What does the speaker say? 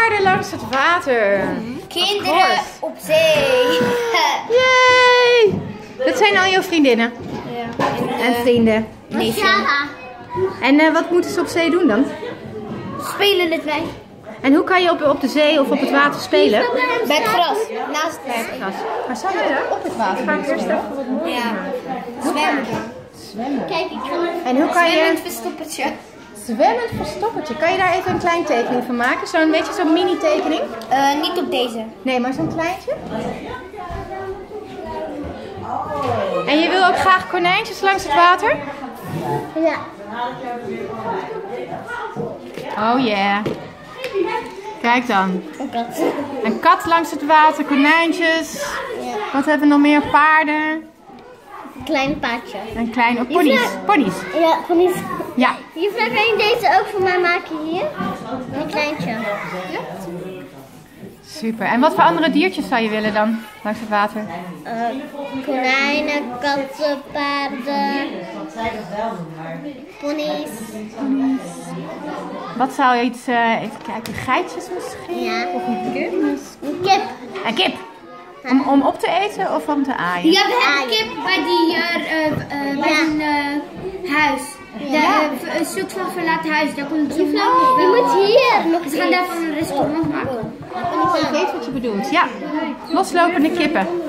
paarden langs het water. Kinderen op zee. Yay! Dat zijn al jouw vriendinnen. Ja. En vrienden. En wat moeten ze op zee doen dan? Spelen het wij. En hoe kan je op de zee of op het water spelen? Bij het gras. Naast het Gras. Maar zou je daar op het water? Ga ik eerst even wat mooi. Ja. Zwemmen. Zwemmen. Kijk, ik ga En hoe kan je... zwemmend verstoppertje. Zwemmend verstoppertje. Kan je daar even een klein tekening van maken? Zo'n beetje zo'n mini tekening? Niet op deze. Nee, maar zo'n kleintje. En je wil ook graag konijntjes langs het water? Ja. Oh yeah. Kijk dan. Een kat. Een kat langs het water, konijntjes. Ja. Wat hebben we nog meer? Paarden. Een klein paardje. En kleine ponies. Ponies. Ja, ponies. Ja. Juffrouw, kan je deze ook voor mij maken hier? Een kleintje. Ja? Super. En wat voor andere diertjes zou je willen dan langs het water? Konijnen, katten, paarden, ponies. Wat zou je iets... even kijken. Geitjes misschien? Ja. Of een kip? Een kip. Een kip. Om op te eten of om te aaien? Ja, we hebben een kip bij een huis. Een soort van verlaten huis. Daar komt zo'n Je moet hier nog Ze gaan daar van een restaurant maken. Ik weet wat je bedoelt. Ja. Loslopende kippen.